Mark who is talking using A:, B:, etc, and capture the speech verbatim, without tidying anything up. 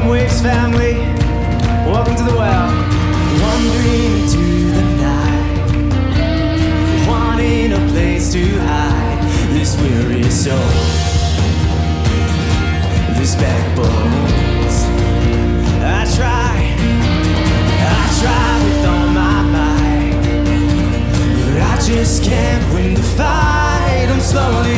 A: Welcome, Waves family. Welcome to the well. Wandering into the night, wanting a place to hide this weary soul, this backbones. I try, I try with all my might, but I just can't win the fight. I'm slowly